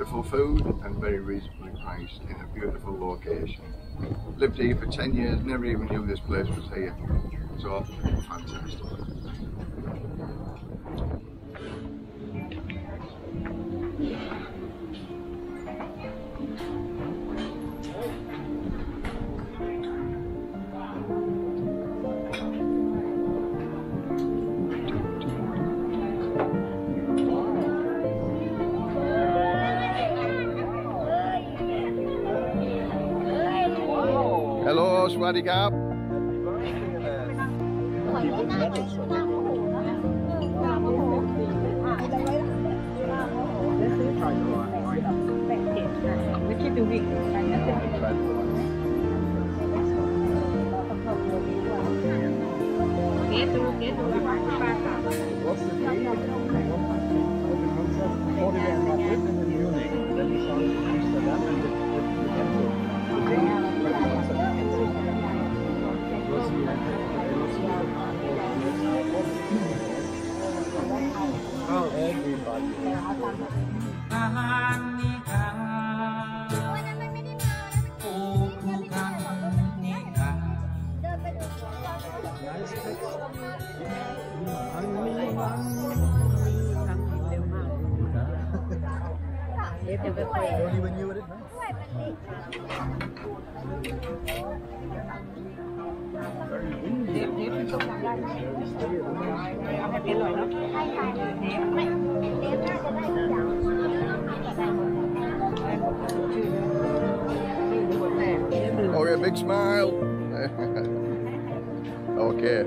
Wonderful food and very reasonably priced in a beautiful location. Lived here for 10 years, never even knew this place was here. So, fantastic. Hello, Swaddy Gap. Okay, big smile. Okay.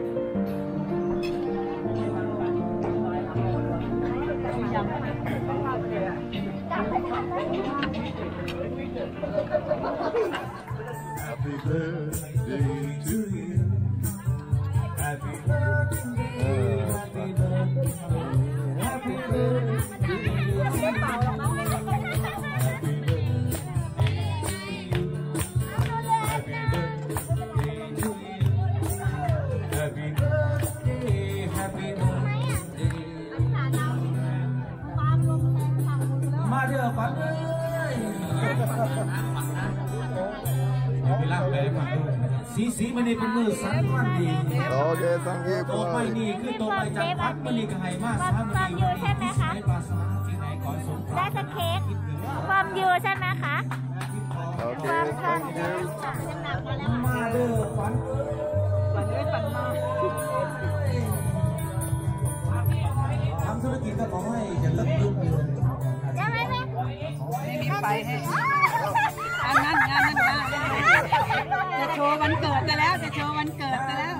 Happy birthday to you. Happy birthday. Happy birthday. Happy birthday.มาเด้อฝันเอ้ยไปรับไปมาสีมันนี่เป็นมือสันวันดีโอเคสังเกตตัวไปนี่คือตัวไปจากพัดมันนี่ก็ให้มาสามวันดีใช่ไหมคะได้สเค้กความยูใช่ไหมคะความสันยูมาเด้อฝันฝันเอ้ยฝันมาทำธุรกิจก็ขอให้จะเลิกยุ่งอยู่ไม่มีไฟให้อันนั้นจะโชว์วันเกิดแล้วจะโชว์วันเกิดแล้ว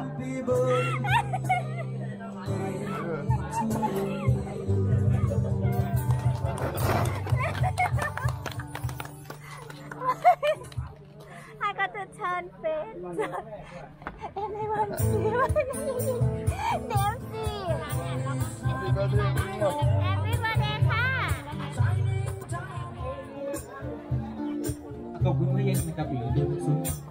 I got to turn face and I want to see Nancy Everybody ค่ะขอบคุณที่ยังกับอีกด้วย